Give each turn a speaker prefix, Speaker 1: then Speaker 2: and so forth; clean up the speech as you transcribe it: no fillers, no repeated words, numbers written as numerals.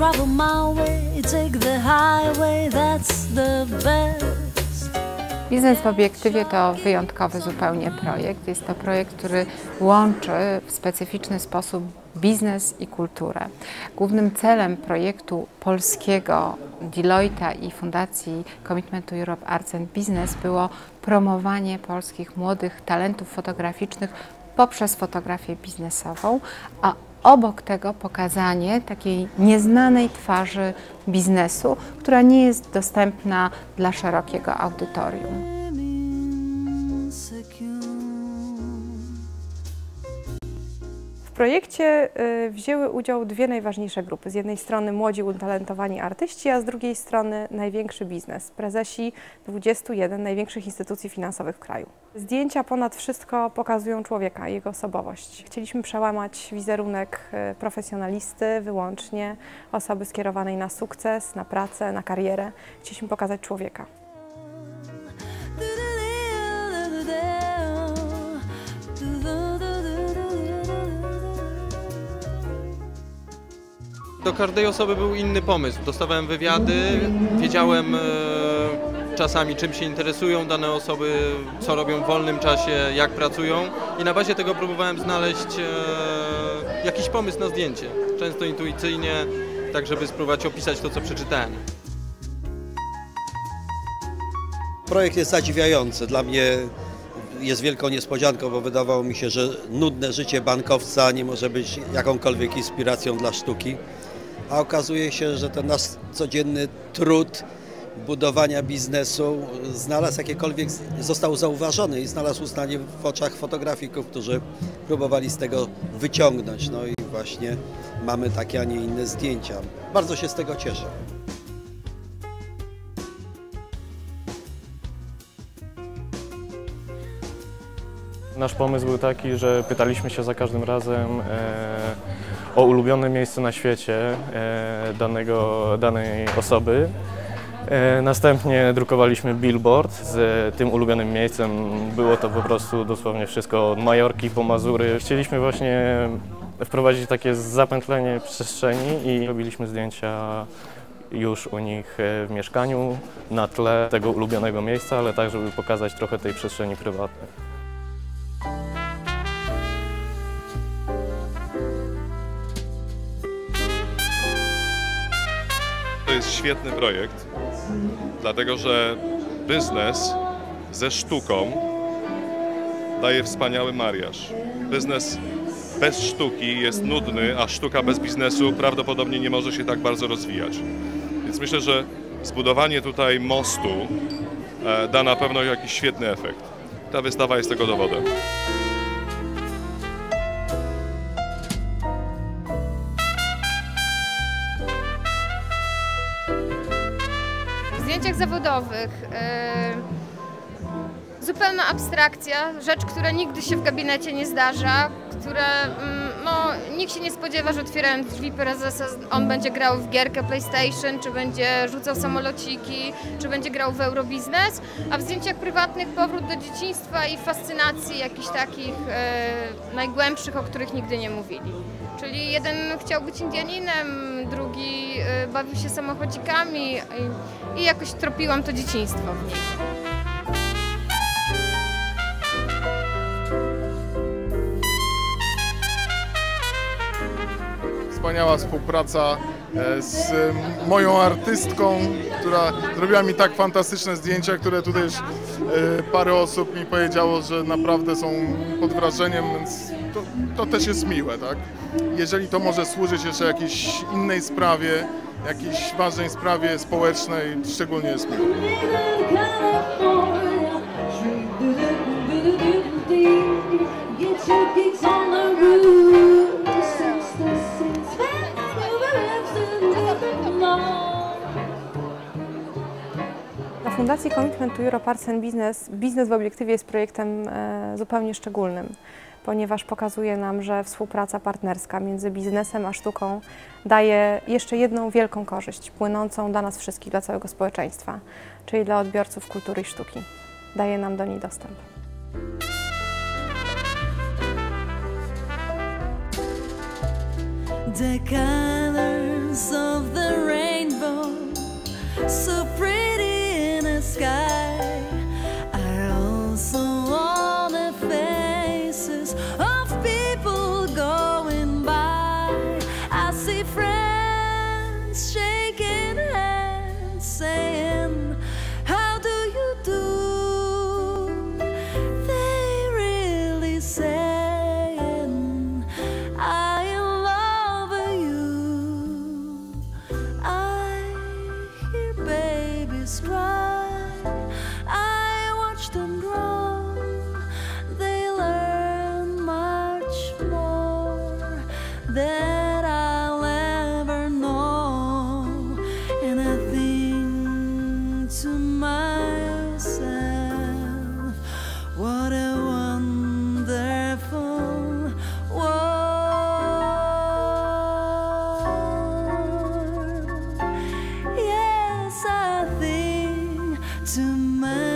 Speaker 1: travel my way, take the highway, that's the best.
Speaker 2: Biznes w obiektywie to wyjątkowy zupełnie projekt. Jest to projekt, który łączy w specyficzny sposób biznes i kulturę. Głównym celem projektu polskiego Deloitte'a i Fundacji Commitment to Europe Arts and Business było promowanie polskich młodych talentów fotograficznych poprzez fotografię biznesową, a obok tego pokazanie takiej nieznanej twarzy biznesu, która nie jest dostępna dla szerokiego audytorium.
Speaker 3: W projekcie wzięły udział dwie najważniejsze grupy. Z jednej strony młodzi, utalentowani artyści, a z drugiej strony największy biznes. Prezesi 21 największych instytucji finansowych w kraju. Zdjęcia ponad wszystko pokazują człowieka, jego osobowość. Chcieliśmy przełamać wizerunek profesjonalisty, wyłącznie osoby skierowanej na sukces, na pracę, na karierę. Chcieliśmy pokazać człowieka.
Speaker 4: Do każdej osoby był inny pomysł. Dostawałem wywiady, wiedziałem czasami czym się interesują dane osoby, co robią w wolnym czasie, jak pracują i na bazie tego próbowałem znaleźć jakiś pomysł na zdjęcie. Często intuicyjnie, tak żeby spróbować opisać to, co przeczytałem.
Speaker 5: Projekt jest zadziwiający. Dla mnie jest wielką niespodzianką, bo wydawało mi się, że nudne życie bankowca nie może być jakąkolwiek inspiracją dla sztuki. A okazuje się, że ten nasz codzienny trud budowania biznesu został zauważony i znalazł uznanie w oczach fotografików, którzy próbowali z tego wyciągnąć. No i właśnie mamy takie, a nie inne zdjęcia. Bardzo się z tego cieszę.
Speaker 6: Nasz pomysł był taki, że pytaliśmy się za każdym razem o ulubione miejsce na świecie danej osoby. Następnie drukowaliśmy billboard z tym ulubionym miejscem. Było to po prostu dosłownie wszystko od Majorki po Mazury. Chcieliśmy właśnie wprowadzić takie zapętlenie przestrzeni i robiliśmy zdjęcia już u nich w mieszkaniu na tle tego ulubionego miejsca, ale tak, żeby pokazać trochę tej przestrzeni prywatnej.
Speaker 7: To jest świetny projekt, dlatego że biznes ze sztuką daje wspaniały mariaż. Biznes bez sztuki jest nudny, a sztuka bez biznesu prawdopodobnie nie może się tak bardzo rozwijać. Więc myślę, że zbudowanie tutaj mostu da na pewno jakiś świetny efekt. Ta wystawa jest tego dowodem.
Speaker 8: W zdjęciach zawodowych zupełna abstrakcja, rzecz, która nigdy się w gabinecie nie zdarza, nikt się nie spodziewa, że otwierając drzwi prezesa on będzie grał w gierkę PlayStation, czy będzie rzucał samolociki, czy będzie grał w Eurobiznes, a w zdjęciach prywatnych powrót do dzieciństwa i fascynacji jakichś takich najgłębszych, o których nigdy nie mówili. Czyli jeden chciał być Indianinem, drugi bawił się samochodzikami i jakoś tropiłam to dzieciństwo w nich.
Speaker 9: Wspaniała współpraca z moją artystką, która zrobiła mi tak fantastyczne zdjęcia, które tutaj już parę osób mi powiedziało, że naprawdę są pod wrażeniem, więc to też jest miłe, tak? Jeżeli to może służyć jeszcze jakiejś innej sprawie, jakiejś ważnej sprawie społecznej, szczególnie jest miłe.
Speaker 3: Dla Fundacji Commitment to Europe Arts and Business biznes w obiektywie jest projektem zupełnie szczególnym, ponieważ pokazuje nam, że współpraca partnerska między biznesem a sztuką daje jeszcze jedną wielką korzyść, płynącą dla nas wszystkich, dla całego społeczeństwa, czyli dla odbiorców kultury i sztuki. Daje nam do niej dostęp.
Speaker 1: The colors colors of the rainbow, so pretty in the sky, are also all the faces of people going by. I see friends shaking hands, saying, how do you do? They really saying, I love you. I hear babies cry, I watch them grow. They learn much more than I'll ever know. And I think to myself, what a wonderful world. Yes, I think to myself,